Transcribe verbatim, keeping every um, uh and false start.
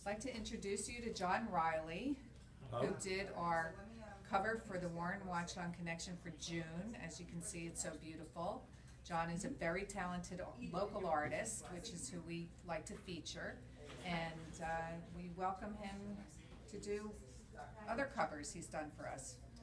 I'd like to introduce you to John Reilly, who did our cover for the Warren-Watchung Connection for June. As you can see, it's so beautiful. John is a very talented local artist, which is who we like to feature, and uh, we welcome him to do other covers he's done for us.